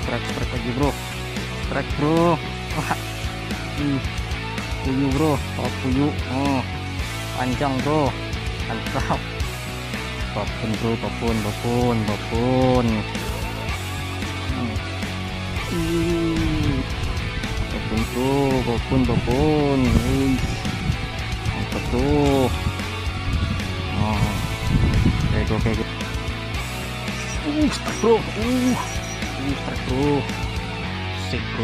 strike lagi bro, strike bro. Wah, puyuh bro, oh puyuh, panjang bro, mantap. Babon bro, babon. Babon bro, babon. Mantap bro. Kayak gitu. Strike bro, strike bro, sip bro.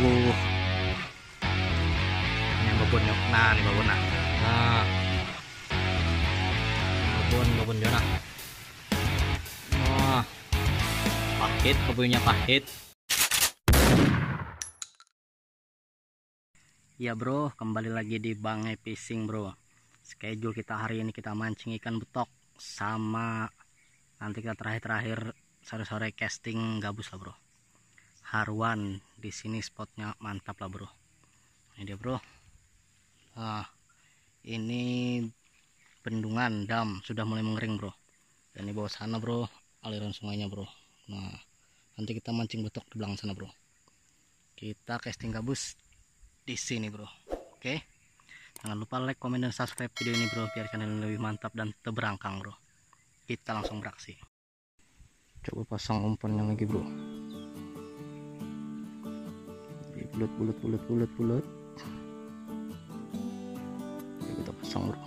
Ini babon yuk, nah nih babon nah, babon dia nah. Wah, pahit, kebunnya pahit. Ya bro, kembali lagi di Bang Fishing bro. Schedule kita hari ini kita mancing ikan betok, sama nanti kita terakhir sore-sore casting gabus lah bro. Haruan di sini spotnya mantap lah bro. Ini dia bro. Nah, ini bendungan dam sudah mulai mengering bro. Dan di bawah sana bro aliran sungainya bro. Nah, nanti kita mancing betok di belakang sana bro. Kita casting gabus di sini bro. Oke. Jangan lupa like, komen, dan subscribe video ini bro, biar channel ini lebih mantap dan terberangkang bro. Kita langsung beraksi. Coba pasang umpannya lagi bro. Bulat. Oke, kita pasang bro.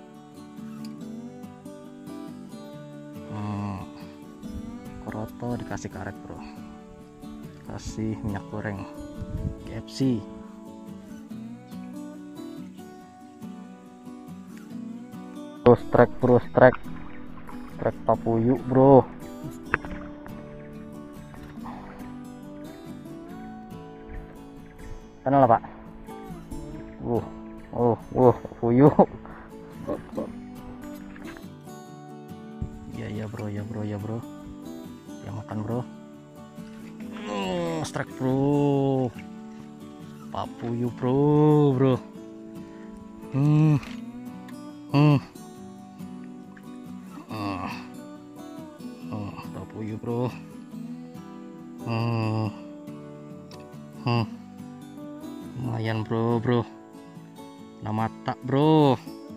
Koroto dikasih karet bro. Kasih minyak goreng KFC. Strike bro, strike papuyuk bro. Sana lah pak. Puyuk. Ya bro. Ya makan bro. Strike bro. Papuyuk bro. Papuyuk bro. Lumayan bro. Nah mata bro.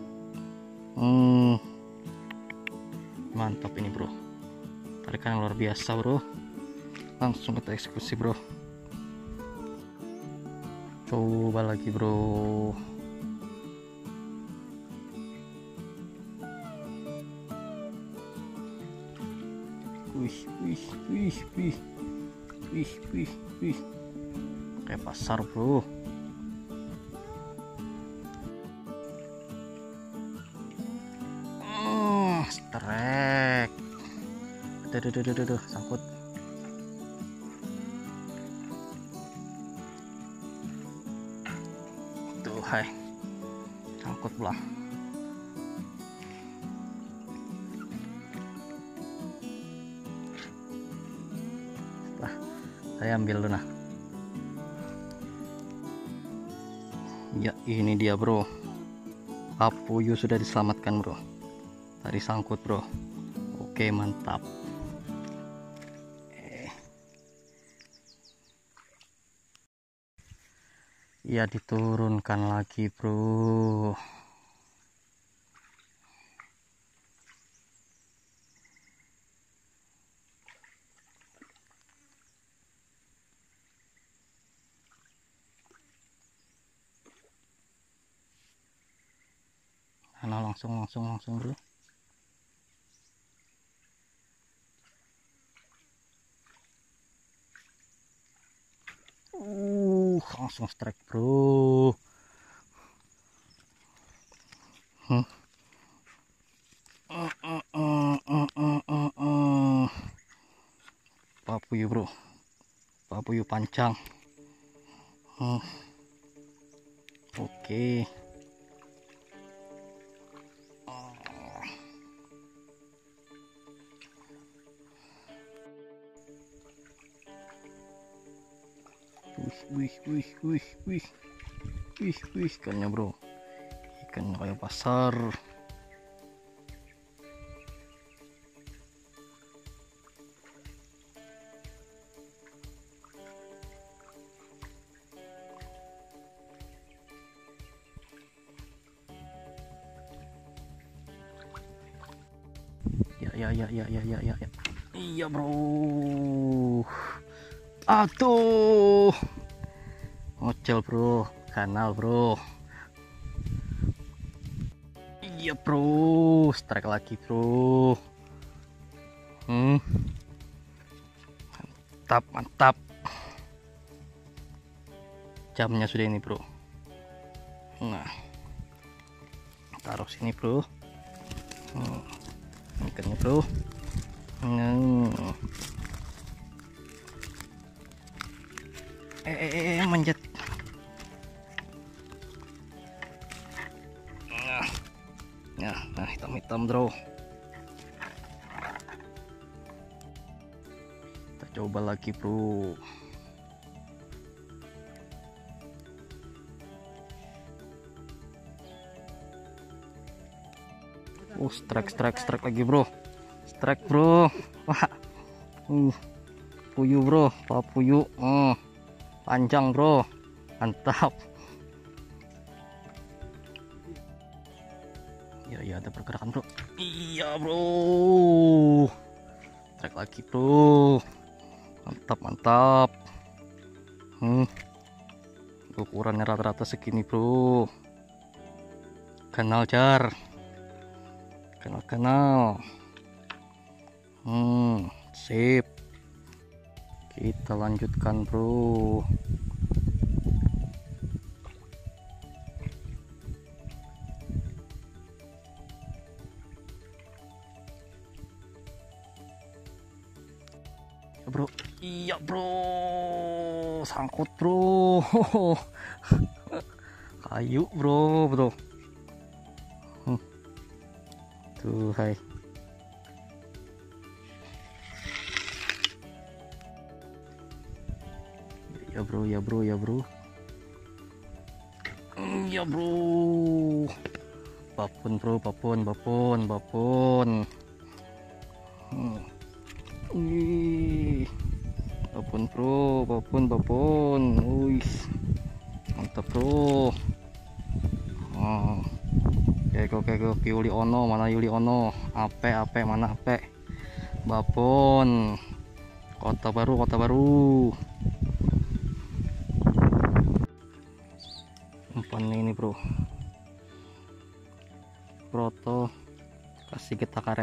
Mantap ini bro. Tarikan yang luar biasa bro. Langsung kita eksekusi bro. Coba lagi bro. Wih. Kayak pasar bro. Strike. Aduh, sangkut. Tuh, hai. Sangkut pula. Saya ambil dulu nah. Ya ini dia bro, papuyuk sudah diselamatkan bro. Tadi sangkut bro. Oke mantap. Ya diturunkan lagi bro. Nah langsung bro. Langsung strike bro. Papuyuk bro. Papuyuk pancang. Oke. Wih, ikannya bro. Ikannya kayak pasar. ya. Iya bro. Aduh. Ngocel bro, kanal bro. Iya bro, strike lagi bro. Mantap. Jamnya sudah ini bro. Nah, taruh sini bro. Ikannya bro. Manjat. Nah, hitam bro. Kita coba lagi bro. Strike lagi bro. Strike bro. Wah. Puyuh bro, puyuh. Panjang bro. Mantap. Ya ada pergerakan bro. Iya bro. Strike lagi bro. Mantap. Ukurannya rata-rata segini bro. Kanal jar. Kanal. Sip. Kita lanjutkan bro. Bro, iya bro, sangkut bro. Kayu bro. Tuh hai. Ya bro. Iya bro. Babon bro, babon. Babon. Wih. Mantap bro. Kayak Yuli Ono, mana Yuli Ono? Ape mana ape? Babon. Kota baru. Umpan ini bro. Proto kasih kita karet.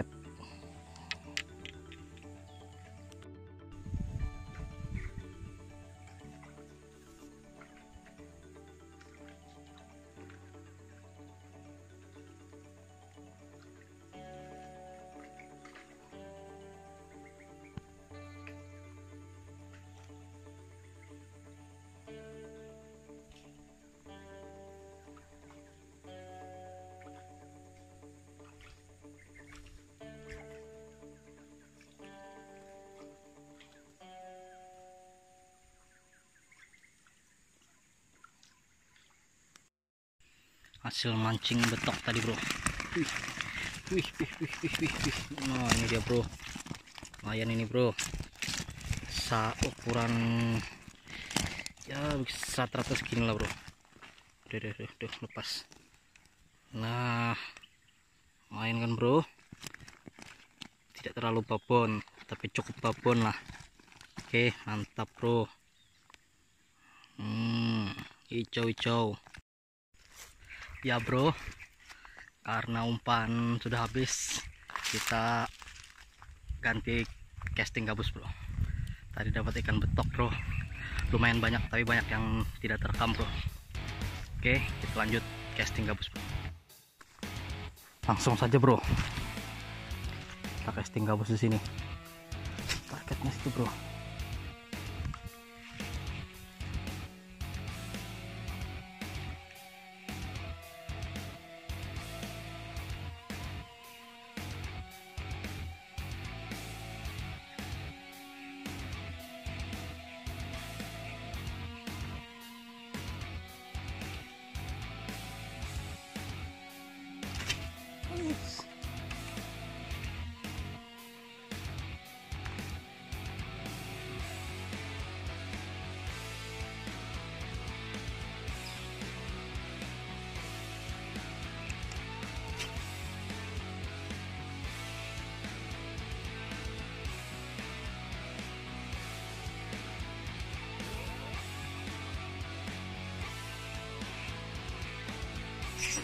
Hasil mancing betok tadi bro. Wih. Nah ini dia bro, lumayan ini bro. Ukuran ya bisa 100 gini lah bro. Udah lepas. Nah main kan bro, tidak terlalu babon tapi cukup babon lah. Oke mantap bro. Hijau. Ya bro, karena umpan sudah habis, kita ganti casting gabus bro. Tadi dapat ikan betok bro, lumayan banyak tapi banyak yang tidak terekam bro. Oke, kita lanjut casting gabus bro. Langsung saja bro, kita casting gabus di sini. Targetnya situ bro.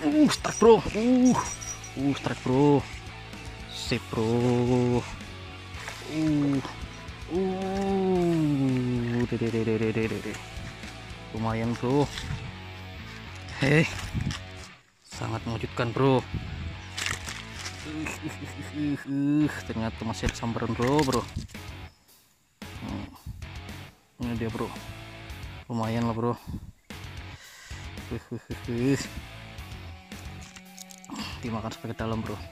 Strike bro. Strike bro. Sip bro. Dede. Lumayan bro. Sangat mengejutkan bro. Ternyata masih ada sambaran bro. Ini dia bro, lumayan lah bro. Dimakan sampai ke dalam bro.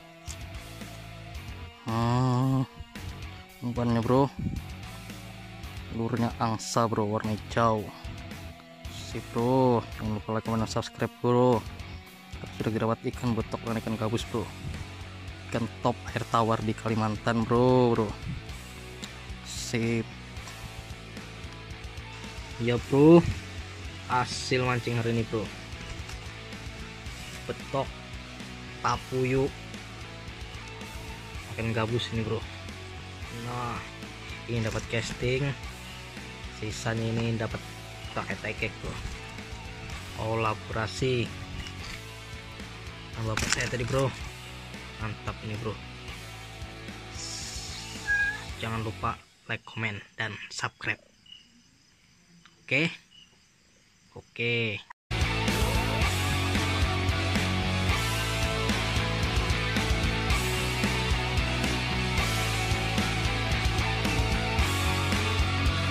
Umpannya bro, lurnya angsa bro, warna hijau. Sip bro, jangan lupa like, comment, dan subscribe bro. Sudah dirawat ikan betok dan ikan gabus bro. Ikan top air tawar di Kalimantan bro. Sip. Ya bro, hasil mancing hari ini bro, betok, papuyu, ikan gabus ini bro. Nah, ini dapat casting, sisanya ini dapat pakai tekek bro. Kolaborasi sama bapak saya tadi bro, mantap ini bro. Jangan lupa like, comment, dan subscribe. Oke.